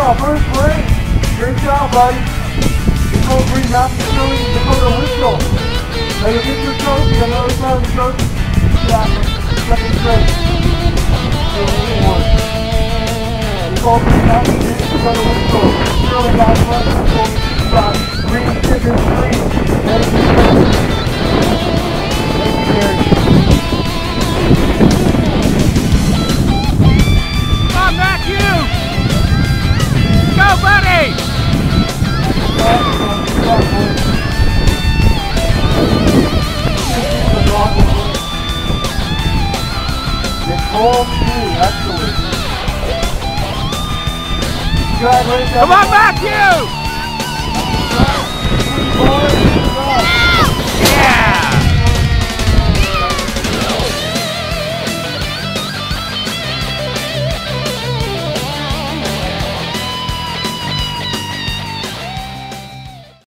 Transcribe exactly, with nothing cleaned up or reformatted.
job, first place. Great job, buddy. Dakota Green Mountain Facility, Dakota Whistle. Now you get your trophy on the other side of the trophy. Yeah, second place. Dakota Green Mountain Facility, Dakota Whistle. Shirley got one, you got green chicken free. Thank you, Gary. Thank you, Gary. Come on, Matthew! Go, buddy! Nicole Q, excellent. Congratulations. Come on, Matthew!